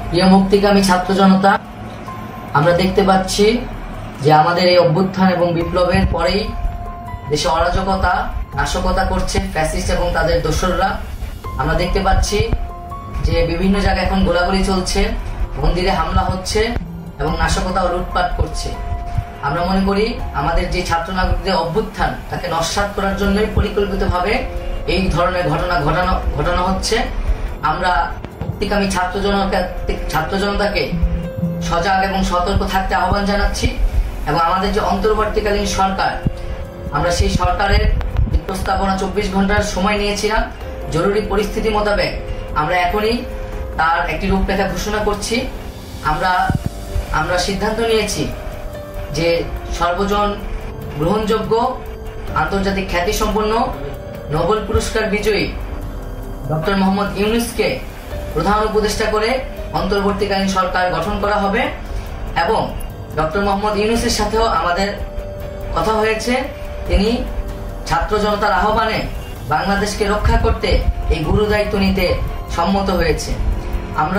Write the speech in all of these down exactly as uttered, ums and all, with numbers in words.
প্রিয় মুক্তিকামী ছাত্র জনতা, আমরা দেখতে পাচ্ছি যে আমাদের এই অভ্যুত্থান এবং বিপ্লবের পরেই দেশে অরাজকতা নাশকতা করছে ফ্যাসিস্ট এবং তাদের দোসররা। আমরা দেখতে পাচ্ছি যে বিভিন্ন জায়গায় এখন গোলাগুলি চলছে, মন্দিরে হামলা হচ্ছে এবং নাশকতা ও লুটপাট করছে। আমরা মনে করি আমাদের যে ছাত্র নাগরিকদের অভ্যুত্থান তাকে নস্যাৎ করার জন্যই পরিকল্পিতভাবে এই ধরনের ঘটনা ঘটানো ঘটানো হচ্ছে। আমরা মুক্তিকামী ছাত্র জনতা ছাত্র জনতাকে সজাগ এবং সতর্ক থাকতে আহ্বান জানাচ্ছি এবং আমাদের যে অন্তর্বর্তীকালীন সরকার, আমরা সেই সরকারের প্রস্তাবনা চব্বিশ ঘন্টার সময় নিয়েছিলাম। জরুরি পরিস্থিতি মোতাবেক আমরা এখনই তার একটি রূপরেখা ঘোষণা করছি। আমরা আমরা সিদ্ধান্ত নিয়েছি যে সর্বজন গ্রহণযোগ্য আন্তর্জাতিক খ্যাতিসম্পন্ন নোবেল পুরস্কার বিজয়ী ডক্টর মোহাম্মদ ইউনূসকে প্রধান উপদেষ্টা করে অন্তর্বর্তীকালীন সরকার গঠন করা হবে এবং ডক্টর মোহাম্মদ ইউনূসের সাথেও আমাদের কথা হয়েছে। তিনি ছাত্র জনতার আহ্বানে বাংলাদেশকে রক্ষা করতে এই গুরু দায়িত্ব নিতে সম্মত হয়েছে। আমরা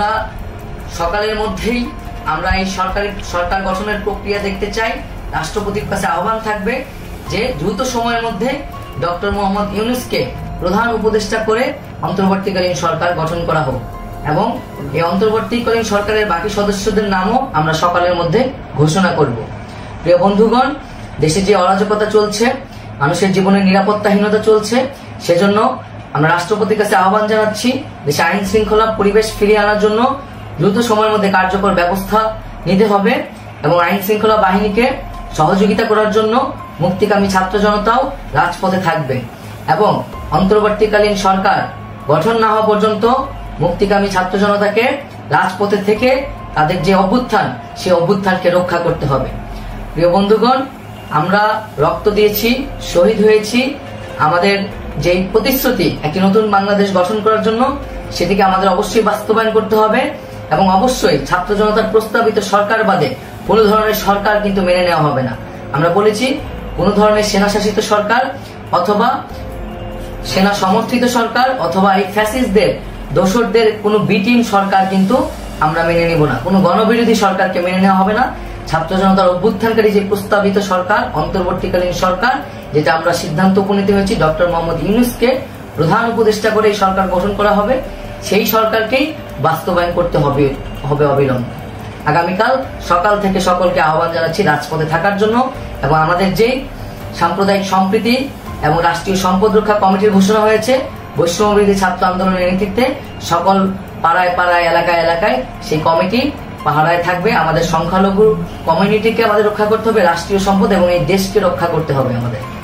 সকালের মধ্যেই আমরা এই সরকারি সরকার গঠনের প্রক্রিয়া দেখতে চাই। রাষ্ট্রপতির কাছে আহ্বান থাকবে যে দ্রুত সময়ের মধ্যে ডক্টর মোহাম্মদ ইউনূসকে প্রধান উপদেষ্টা করে অন্তর্বর্তীকালীন সরকার গঠন করা হোক এবং এই অন্তর্বর্তীকালীন সরকারের বাকি সদস্যদের নামও আমরা সকালের মধ্যে ঘোষণা করব। প্রিয় বন্ধুগণ, দেশে যে অরাজকতা চলছে, মানুষের জীবনের নিরাপত্তাহীনতা চলছে, সেজন্য আমরা রাষ্ট্রপতির কাছে আহ্বান জানাচ্ছি দেশে আইন শৃঙ্খলা পরিবেশ ফিরিয়ে আনার জন্য দ্রুত সময়ের মধ্যে কার্যকর ব্যবস্থা নিতে হবে এবং আইন শৃঙ্খলা বাহিনীকে সহযোগিতা করার জন্য মুক্তিকামী ছাত্র জনতাও রাজপথে থাকবে এবং অন্তর্বর্তীকালীন সরকার গঠন না হওয়া পর্যন্ত মুক্তিকামী ছাত্র জনতাকে রাজপথে থেকে তাদের যে অভ্যুত্থান সেই অভ্যুত্থানকে রক্ষা করতে হবে। প্রিয় বন্ধুগণ, আমরা রক্ত দিয়েছি, শহীদ হয়েছি। আমাদের যে প্রতিশ্রুতি একটি নতুন বাংলাদেশ গঠন করার জন্য, সেটিকে আমাদের অবশ্যই বাস্তবায়ন করতে হবে এবং অবশ্যই ছাত্র জনতার প্রস্তাবিত সরকার বাদে কোনো ধরনের সরকার কিন্তু মেনে নেওয়া হবে না। আমরা বলেছি কোনো ধরনের সেনা শাসিত সরকার অথবা সেনা সমর্থিত সরকার অথবা এই ফ্যাসিস্টদের দোসরদের কোনো বিটিম সরকার কিন্তু আমরা মেনে নেব না। কোনো গণবিরোধী সরকারকে মেনে নেওয়া হবে না। ছাত্র জনতার অভ্যুত্থানকারী যে প্রস্তাবিত সরকার অন্তর্বর্তীকালীন সরকার, যেটা আমরা সিদ্ধান্ত উপনীত হয়েছি ডক্টর মোহাম্মদ ইউনূসকে প্রধান উপদেষ্টা করে এই সরকার গঠন করা হবে, সেই সরকারকেই বাস্তবায়ন করতে হবে হবে অবিলম্বে। আগামীকাল সকাল থেকে সকলকে আহ্বান জানাচ্ছি রাজপথে থাকার জন্য এবং আমাদের যে সাম্প্রদায়িক সম্প্রীতি এবং রাষ্ট্রীয় সম্পদ রক্ষা কমিটির ঘোষণা হয়েছে বৈষম্যবিরোধী ছাত্র আন্দোলনের নেতৃত্বে সকল পাড়ায় পাড়ায় এলাকায় এলাকায় সেই কমিটি পাহারায় থাকবে। আমাদের সংখ্যালঘু কমিউনিটিকে আমাদের রক্ষা করতে হবে, রাষ্ট্রীয় সম্পদ এবং এই দেশকে রক্ষা করতে হবে আমাদের।